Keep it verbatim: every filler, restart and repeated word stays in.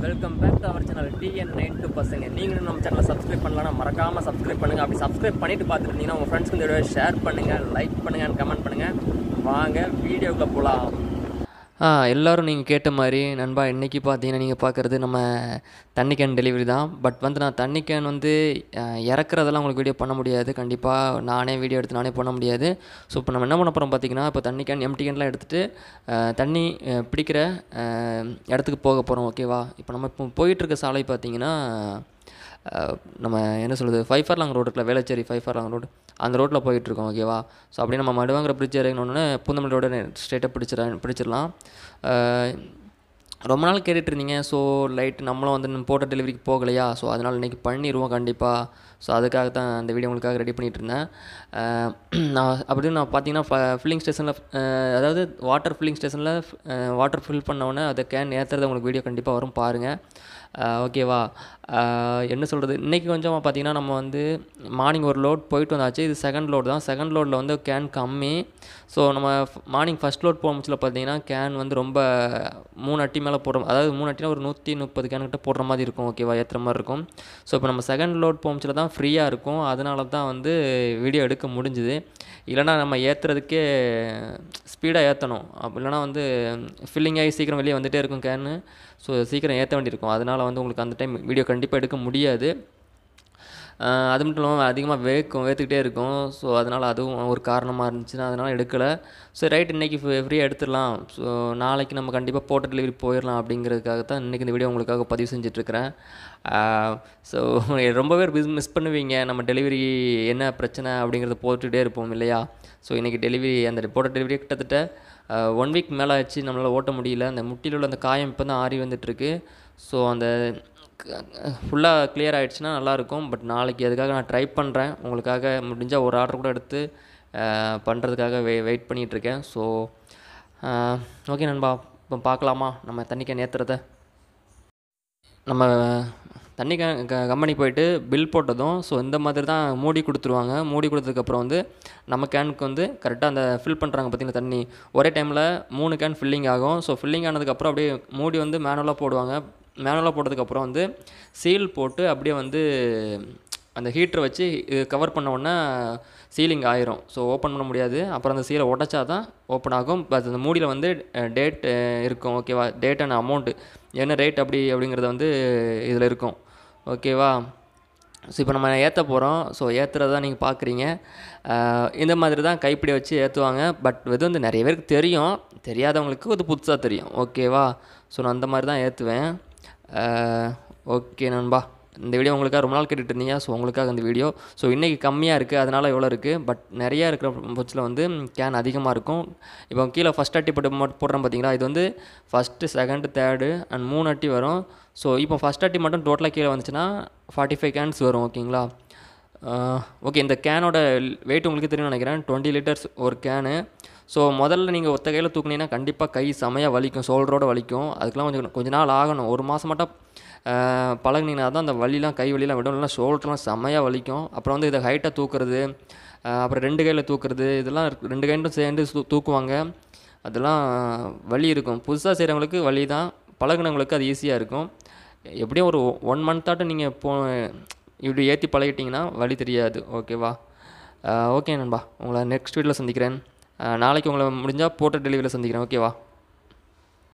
Welcome back to our channel T N nine two பசங்க. நீங்களும் நம்ம சேனலை சப்ஸ்கிரைப் பண்ணலாம், மறக்காமல் சப்ஸ்கிரைப் பண்ணுங்கள். அப்படி சப்ஸ்கிரைப் பண்ணிட்டு பார்த்துருந்தீங்கன்னா உங்கள் ஃப்ரெண்ட்ஸ்க்கு இந்த வீடியோ ஷேர் பண்ணுங்கள், லைக் பண்ணுங்கள், கமெண்ட் பண்ணுங்கள். வாங்க வீடியோக்குள்ளே போகலாம். ஆ எல்லோரும் நீங்கள் கேட்ட மாதிரி நண்பா, இன்றைக்கி பார்த்தீங்கன்னா நீங்கள் பார்க்குறது நம்ம தண்ணி கேன் டெலிவரி தான். பட் வந்து நான் தண்ணி கேன் வந்து இறக்குறதெல்லாம் உங்களுக்கு வீடியோ பண்ண முடியாது. கண்டிப்பாக நானே வீடியோ எடுத்து நானே பண்ண முடியாது. ஸோ இப்போ நம்ம என்ன பண்ண போகிறோம் பார்த்தீங்கன்னா, இப்போ தண்ணி கேன் எம்டி கேன்லாம் எடுத்துகிட்டு தண்ணி பிடிக்கிற இடத்துக்கு போக போகிறோம். ஓகேவா? இப்போ நம்ம இப்போ போயிட்டுருக்க சாலை பார்த்தீங்கன்னா, நம்ம என்ன சொல்கிறது, ஃபைவ் ஃபார் லாங் ரோடு இருக்குல்ல, Velachery five furlong road, அந்த ரோட்டில் போயிட்டுருக்கோம். ஓகேவா? ஸோ அப்படியே நம்ம மடுவாங்கிற பிரிட்ஜ் இறங்கினோடனே பூந்தமல்லி ரோடு ஸ்ட்ரெயிட்டாக பிடிச்சிட பிடிச்சிடலாம். ரொம்ப நாள் கேட்டுட்டு இருந்தீங்க. ஸோ லைட் நம்மளும் வந்து போட்ட டெலிவரிக்கு போகலையா, ஸோ அதனால் இன்றைக்கி பண்ணிடுவோம் கண்டிப்பாக. ஸோ அதுக்காக தான் அந்த வீடியோ உங்களுக்காக ரெடி பண்ணிகிட்டு இருந்தேன். நான் அப்படின்னு நான் பார்த்தீங்கன்னா ஃபில்லிங் ஸ்டேஷனில், அதாவது வாட்டர் ஃபில்லிங் ஸ்டேஷனில் வாட்டர் ஃபில் பண்ணோன்னே அதை கேன் ஏற்றுறது உங்களுக்கு வீடியோ கண்டிப்பாக வரும், பாருங்கள். ஓகேவா? என்ன சொல்கிறது, இன்றைக்கி கொஞ்சம் பார்த்திங்கன்னா நம்ம வந்து மார்னிங் ஒரு லோட் போயிட்டு வந்தாச்சு. இது செகண்ட் லோட் தான். செகண்ட் லோடில் வந்து கேன் கம்மி. ஸோ நம்ம மார்னிங் ஃபஸ்ட் லோட் போகும்போது பார்த்தீங்கன்னா கேன் வந்து ரொம்ப மூணு அட்டி மேலே போடுற, அதாவது மூணு அட்டினா ஒரு நூற்றி முப்பது கேன் கிட்ட போடுற மாதிரி இருக்கும். ஓகேவா? ஏற்றுற மாதிரி இருக்கும். ஸோ இப்போ நம்ம செகண்ட் லோட் போகும்போது தான் ஃப்ரீயாக இருக்கும். அதனால தான் வந்து வீடியோ எடுக்க முடிஞ்சுது. இல்லைனா நம்ம ஏற்றுறதுக்கே ஸ்பீடாக ஏற்றணும். அப்போ இல்லைனா வந்து ஃபில்லிங் ஆகி சீக்கிரம் வெளியே வந்துகிட்டே இருக்கும் கேனு. ஸோ சீக்கிரம் ஏற்ற வேண்டியிருக்கும். அதனால் வந்து உங்களுக்கு அந்த டைம் வீடியோ கண்டிப்பாக எடுக்க முடியாது. அது மட்டும் இல்லாமல் அதிகமாக வேக்கும் வேத்துக்கிட்டே இருக்கும். ஸோ அதனால் அதுவும் ஒரு காரணமாக இருந்துச்சுன்னா அதனால் எடுக்கலை. ஸோ ரைட், இன்றைக்கி ஃப்ரீயாக எடுத்துடலாம். ஸோ நாளைக்கு நம்ம கண்டிப்பாக போட்ட டெலிவரி போயிடலாம் அப்படிங்கிறதுக்காக தான் இன்றைக்கி இந்த வீடியோ உங்களுக்காக பதிவு செஞ்சிட்ருக்கிறேன். ஸோ ரொம்ப பேர் மிஸ் மிஸ் பண்ணுவீங்க, நம்ம டெலிவரி என்ன பிரச்சனை அப்படிங்கிறத போட்டுகிட்டே இருப்போம் இல்லையா? ஸோ இன்றைக்கி டெலிவரி, அந்த போட்ட டெலிவரி கிட்டத்தட்ட ஒன் வீக் மேலே ஆச்சு, நம்மளால் ஓட்ட முடியல. அந்த முட்டியில் உள்ள அந்த காயம் இப்போ தான் ஆறி வந்துட்டுருக்கு. ஸோ அந்த ஃபுல்லாக கிளியர் ஆகிடுச்சுன்னா நல்லாயிருக்கும். பட் நாளைக்கு அதுக்காக நான் ட்ரை பண்ணுறேன். உங்களுக்காக முடிஞ்சால் ஒரு ஆர்டர் கூட எடுத்து பண்ணுறதுக்காக வெ வெயிட் பண்ணிகிட்ருக்கேன். ஸோ ஓகே நண்பா, இப்போ பார்க்கலாமா நம்ம தண்ணி கேன் ஏற்றுறத? நம்ம தண்ணி கே கம்பெனி போயிட்டு பில் போட்டதும் ஸோ இந்த மாதிரி தான் மூடி கொடுத்துருவாங்க. மூடி கொடுத்ததுக்கப்புறம் வந்து நம்ம கேனுக்கு வந்து கரெக்டாக அந்த ஃபில் பண்ணுறாங்க பார்த்திங்கன்னா தண்ணி, ஒரே டைமில் மூணு கேன் ஃபில்லிங் ஆகும். ஸோ ஃபில்லிங் ஆனதுக்கப்புறம் அப்படியே மூடி வந்து மேனுவலாக போடுவாங்க. மேனுவலாக போட்டதுக்கப்புறம் வந்து சீல் போட்டு அப்படியே வந்து அந்த ஹீட்டரை வச்சு கவர் பண்ண உடனே சீலிங் ஆயிரும். ஸோ ஓப்பன் பண்ண முடியாது. அப்புறம் அந்த சீலை உடச்சா தான் ஓப்பன் ஆகும். பட் அந்த மூடியில் வந்து டேட் இருக்கும். ஓகேவா? டேட் அண்ட் அமௌண்ட்டு என்ன ரேட் அப்படி அப்படிங்கிறத வந்து இதில் இருக்கும். ஓகேவா? ஸோ இப்போ நம்ம ஏற்ற போகிறோம். ஸோ ஏற்றுறது தான் நீங்கள் பார்க்குறீங்க. இந்த மாதிரி தான் கைப்பிடி வச்சு ஏற்றுவாங்க. பட் இது வந்து நிறைய பேருக்கு தெரியும், தெரியாதவங்களுக்கு இது புதுசாக தெரியும். ஓகேவா? ஸோ நான் அந்த மாதிரி தான் ஏற்றுவேன். ஓகே நண்பா, இந்த வீடியோ உங்களுக்காக ரொம்ப நாள் கேட்டுட்டு இருந்தீங்க. ஸோ உங்களுக்காக இந்த வீடியோ. ஸோ இன்றைக்கி கம்மியாக இருக்குது, அதனால் எவ்வளோ இருக்குது. பட் நிறையா இருக்கிற பட்சத்தில் வந்து கேன் அதிகமாக இருக்கும். இப்போ கீழே ஃபஸ்ட் அட்டி போட்டு போடுறோம் பார்த்தீங்களா, இது வந்து ஃபஸ்ட்டு செகண்டு தேர்டு அண்ட் மூணு அட்டி வரும். ஸோ இப்போ ஃபஸ்ட் அட்டி மட்டும் டோட்டலாக கீழே வந்துச்சுன்னா ஃபார்ட்டி ஃபைவ் கேன்ஸ் வரும். ஓகேங்களா? ஓகே, இந்த கேனோட வெயிட் உங்களுக்கு தெரியும்னு நினைக்கிறேன். டுவெண்ட்டி லிட்டர்ஸ் ஒரு கேனு. ஸோ முதல்ல நீங்கள் ஒத்த கையில் தூக்குனீங்கன்னா கண்டிப்பாக கை செமையாக வலிக்கும், ஷோல்டரோட வலிக்கும். அதுக்கெலாம் கொஞ்சம் கொஞ்ச நாள் ஆகணும். ஒரு மாதம் மட்டும் பழகுனீங்கன்னா தான் அந்த வலிலாம், கை வலிலாம் விடும். இல்லைனா ஷோல்டர்லாம் செம்மையாக வலிக்கும். அப்புறம் வந்து இதை ஹைட்டாக தூக்குறது, அப்புறம் ரெண்டு கையில் தூக்குறது, இதெல்லாம் ரெண்டு கைண்டும் சேர்ந்து தூக்குவாங்க. அதெல்லாம் வலி இருக்கும். புதுசாக செய்கிறவங்களுக்கு வலி தான், பழகுனவங்களுக்கு அது ஈஸியாக இருக்கும். எப்படியும் ஒரு ஒன் மந்த்தாட்டும் நீங்கள் போ இப்படி ஏற்றி பழகிட்டிங்கன்னா வலி தெரியாது. ஓகேவா? ஓகே நண்பா, உங்களை நெக்ஸ்ட் வீடியோவில் சந்திக்கிறேன். நாளைக்கு உங்களை முடிஞ்சால் போட்ட டெலிவரியில் சந்திக்கிறேன். ஓகேவா?